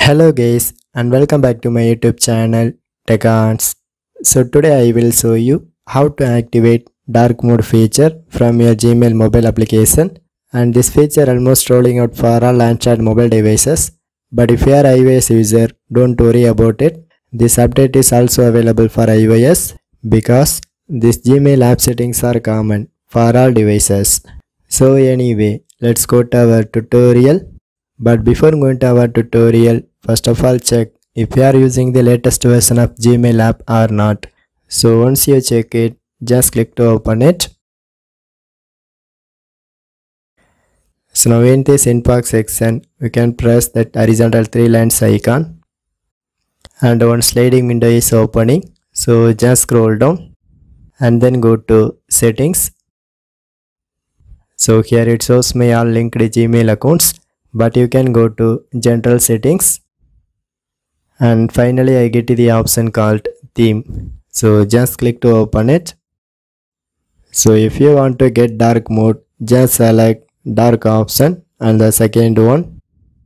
Hello guys and welcome back to my YouTube channel Tech Arts. So today I will show you how to activate dark mode feature from your Gmail mobile application, and this feature almost rolling out for all Android mobile devices. But if you are iOS user, don't worry about it. This update is also available for iOS because these Gmail app settings are common for all devices. So anyway, let's go to our tutorial. But before going to our tutorial, first of all check if you are using the latest version of Gmail app or not. So once you check it, just click to open it. So now in this inbox section, we can press that horizontal 3 lines icon and one sliding window is opening. So just scroll down and then go to settings. So here it shows me all linked Gmail accounts, but you can go to general settings and finally I get the option called theme. So just click to open it. So if you want to get dark mode, just select dark option and the second one.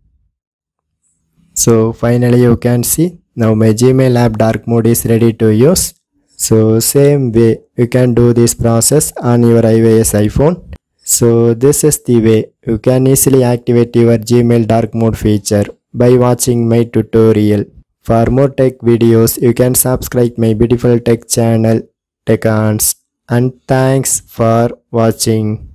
So finally you can see now my Gmail app dark mode is ready to use. So same way you can do this process on your iOS iPhone. So this is the way you can easily activate your Gmail dark mode feature by watching my tutorial. For more tech videos, you can subscribe my beautiful tech channel Tech Arts, and thanks for watching.